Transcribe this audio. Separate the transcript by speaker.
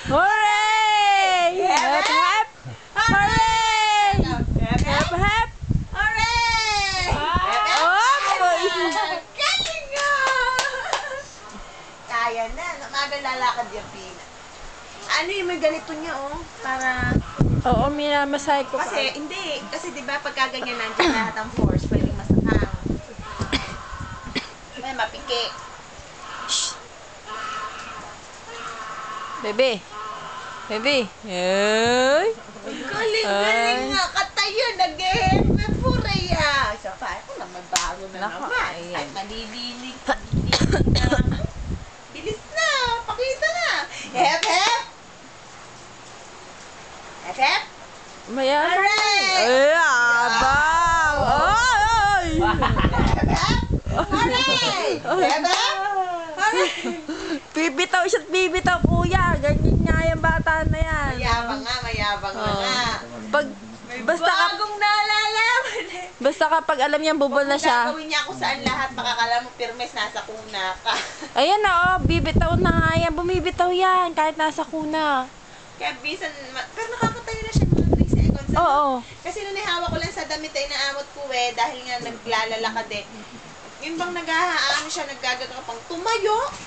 Speaker 1: Hooray! Hep, hep! Hooray!
Speaker 2: Hep, hep!
Speaker 1: Hep!
Speaker 2: Hooray! Galing nga! Kaya na. Namaga lalakad yung Pina. Ano yung may ganito niya, oh? Para...
Speaker 1: Oo, minamasahe ko.
Speaker 2: Kasi, hindi. Kasi diba, pagka ganyan nandiyan lahat ang force, pwedeng masakang. May mapiki.
Speaker 1: Bebe. Bebe. Ay.
Speaker 2: Galing nga. Katayo, nag-ehep. May puraya. Isa pa, ako naman bago na
Speaker 1: Nako,
Speaker 2: naman.
Speaker 1: ayan.
Speaker 2: Ay, malibilig. Bilis na. Pakita na. Hep, hep. Hep, hep.
Speaker 1: Mayaman.
Speaker 2: Hooray!
Speaker 1: Ay, abang. Ay!
Speaker 2: Hep, hep. Hooray! Hep, hep. Hooray!
Speaker 1: Bibitaw siya't bibitaw, kuya. Ganyan nga yung bata na yan.
Speaker 2: Mayabang nga, mayabang na nga.
Speaker 1: Pag, basta
Speaker 2: Bagong nalalaman eh.
Speaker 1: basta kapag alam niyang bubol na siya.
Speaker 2: Gagawin niya ako saan lahat, makakala mo pirmes, nasa kuna ka.
Speaker 1: Ayan na, oh. Bibitaw na nga yan. Bumibitaw yan. Kahit nasa kuna.
Speaker 2: Kaya bisan, pero nakakatayo na siya mga 3 seconds. ano?
Speaker 1: Oo.
Speaker 2: Kasi nung nahawak ko lang sa damit ay naamot ko dahil nga naglalalakad eh. Yun bang nag-aano siya, naggagagapang tumayo?